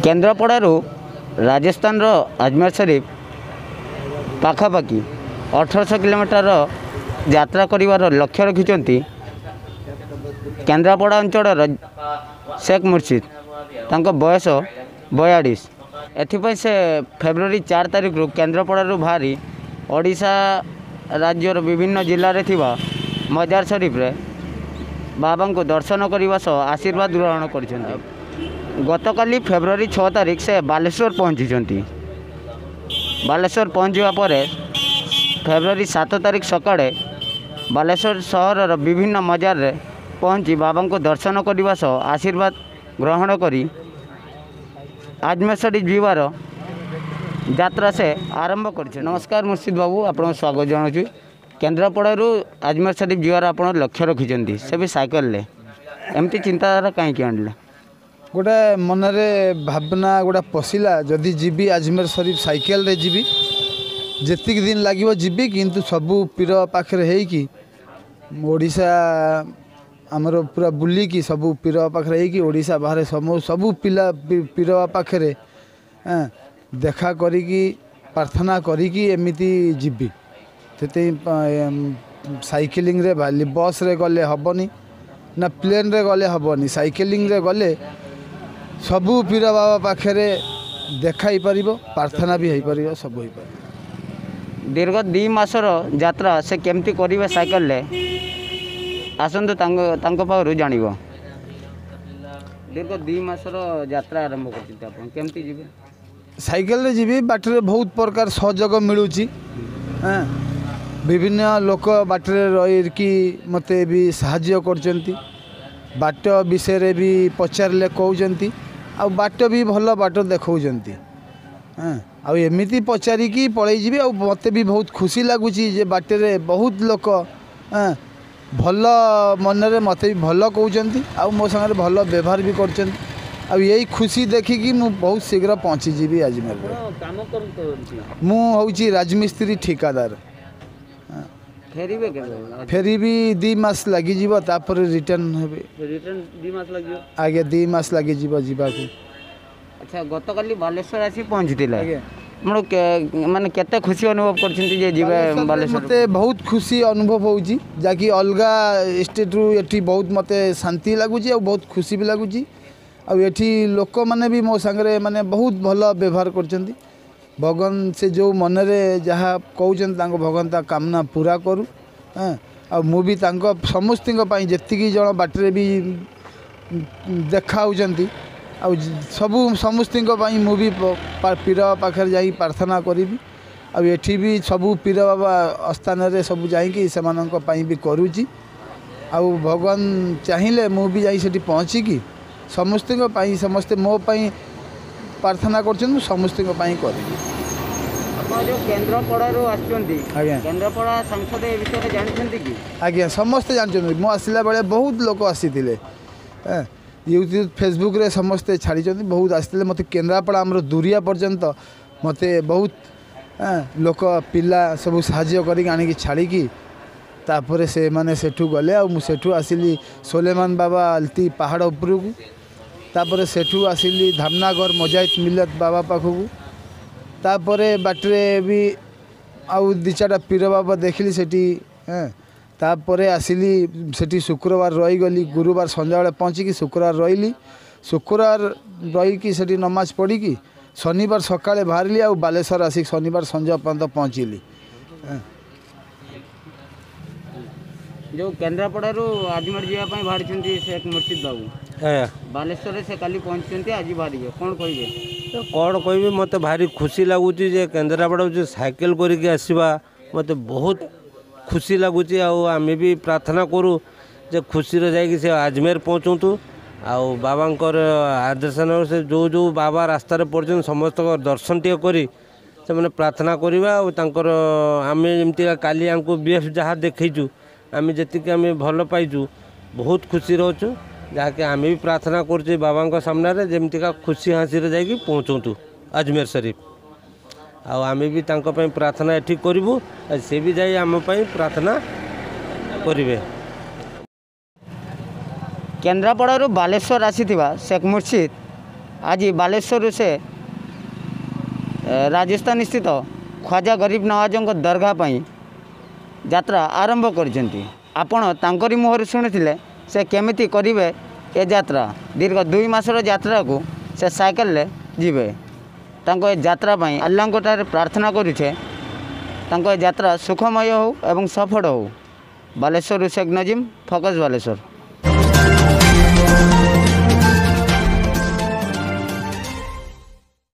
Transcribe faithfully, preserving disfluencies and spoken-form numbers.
केन्द्रापड़ारू राजस्थान रो अजमेर शरीफ पाखापाखि अठारह किलोमीटर यात्रा करिवार लक्ष्य रखिछंती केन्द्रापड़ा अंचल शेख मुर्शिद। तांको बयस बयालीस। एथिपाई से फेब्रुआरी चार तारिख रु केन्द्रापड़ारू बाहरी ओडिशा राज्यर विभिन्न जिले में थिबा मजार शरीफ रे बाबा को दर्शन करने सह आशीर्वाद ग्रहण कर गतकाली फेब्रुआरी छः तारिख से बालेश्वर पहुँची। बालेश्वर पहुँचवा पर फेब्रुआरी सात तारिख सकाळे बालेश्वर सहर विभिन्न मजार रे पहुँची बाबा को दर्शन करने सह आशीर्वाद ग्रहण करी अजमेर शरीफ जीवार यात्रा से आरंभ कर। नमस्कार मुर्शिद बाबू, आपको स्वागत जनाऊँ। केन्द्रापड़ारू अजमेर शरीफ जीवार आप लक्ष्य रखिंट से भी साइकेल एमती चिंताधारा कहीं आणले? गोटे मनरे भावना गोटे पशिला जदि जीवी अजमेर शरीफ साइकेल रे जीवी जेतिक दिन लगे जीवी किंतु सबू पीर पाखे होइकी ओडिशा आमर पूरा बुलिकी सबू पीर पाखे होइकी ओडिशा बाहर सब सबू पिला पीर पाखे देखा करिकी प्रार्थना करिकी एमिति जीवी ते साइकिलिंग रे बाली बस रे गले हबनी ना प्लेन रे गले हबनी साइकिलिंग रे गले सबू पीर बाबा पाखे देखाई पारिबो प्रार्थना भी हो पारिबो सब हो पारिबो। दीर्घ दी मासर यात्रा से केमती करिवे साइकेल ले आसंतु तांको तांको पाखरु जानिबो। दीर्घ दी मासर यात्रा आरंभ करछि आपण केमती जीवे? साइकेल रे जीवी बाटरे बहुत प्रकार सहयोग मिलुची। हां विभिन्न लोक बाटरे रही कि मते भी साहाय्य करचंती। बाट विषय भी पचारे कहते आ बाट भी भल बाट देखौंती। हाँ आ एमती पचारिकी पलि जी मत भी बहुत खुशी लगुच बाटे बहुत लोक हाँ भल मनरे मत भी भल कहते आ मो सागर भल व्यवहार भी कर यही खुशी देखिकी मु बहुत शीघ्र पहुँची जीवी अजमेर। मु हूँ राजमिस्त्री ठिकादार। फेरीबे फेरी भी दी मास लगी जीव तापर रिटर्न हेबे। रिटर्न दी मास लगी आगे दी मास लगी जीव जीवा को। अच्छा गतकाली बालेश्वर आसी पहुँचीला मोर के माने केते खुशी अनुभव करछिंती जे जीवे बालेश्वर? मते बहुत खुशी अनुभव होउची जाकि अलगा स्टेट रु एठी बहुत मते शांति लागुची और बहुत खुशी भी लागुची और एठी लोक माने भी मो संगे माने बहुत भल व्यवहार करछंती। भगवान से जो मनरे जहाँ कहते भगवान ता कामना पूरा करू। हाँ आ मु भी समस्त जी जन बाटे भी देखा आ सबू समस्त मु भी पीर पाखे जा प्रार्थना करी आ एठी भी सबू पीर बाबा स्थान रे सब जाकि से भी करुँची आ भगवान चाहिए मु भी जाई सेठी पहुँचिकी समस्त समस्ते मो पाई प्रार्थना कर समस्त कर। जो केन्द्रापड़ारू आछंती केन्द्रापड़ा सांसद ए विषय जानछंती कि? आज्ञा समस्ते जानछंती। मो आसिला बेले बहुत लोक आसीथिले यूट्यूब फेसबुक रे समस्ते छाड़ी बहुत आसते मत केन्द्रापड़ा आमर दूरिया पर्यंत मत बहुत लोक पिला सब साहाय्य करी आनिकी छाड़िकी तापर से माने सेठू गले आ मु सेठू आसिली सोलेमान बाबा आलती पहाड़ उपरकू तापर सेठू आसिली धामनागर मजाइत मिलत बाबा पाखकू तापरे बाटरे भी आउ दी चार पीर बाबा देखली सेठी। हाँ तापरे आसिली सेठी शुक्रवार रही गली गुरुवार संध्या बेले पहुँचिकी शुक्रवार रही शुक्रवार रहीकि सेठी नमाज पढ़ी कि शनिवार सकाळे बाहरली आ बालेश्वर आसिक शनिवार संध्या पर्यंत पहुँचली। जो केन्द्रापड़ारू अजमेर जावाई बाहरी शेख मुर्शिद बाबू बालेश्वर से काली पहुँचते आज बाहरी कौन कहे कौन कह मत भारी खुशी लगुच केन्द्रापड़ा जो साइकेल करके आसवा मत बहुत खुशी लगुच आम भी प्रार्थना करूँ जे खुशी जाकि से अजमेर पहुँचतु आ बाबांकर आदर्शन से जो जो बाबा रास्तार पड़ते समस्त दर्शन टे करी से मैंने प्रार्थना करवा और आम एमती काली आमको बीएफ जहाँ देखु आम जी आम भल पाइचु बहुत खुशी रोचु जहाँकि आम भी प्रार्थना कर बाबा सामने जमती खुशी हाँसी जाकि पहुँचतु अजमेर शरीफ आम भी प्रार्थना एठी करूँ से भी जाई आम प्रार्थना करेंगे। केन्द्रापड़ारू बालेश्वर आसीथिबा शेख मुर्शिद आज बालेश्वर से राजस्थान स्थित ख्वाजा गरीब नवाजों दरगाह पर यात्रा आरंभ करछंती। आपण तांकरी मुहर शुणुथिले से केमिति करिवे ए यात्रा दीर्घ दुई मासर यात्रा को से साइकेल ले जीवे। तांको ए यात्रा पई अल्लाह को ठारे प्रार्थना करुछे तांको ए यात्रा सुखमय हो एवं सफल हो। बालेश्वर शेख नजीम, फोकस बालेश्वर।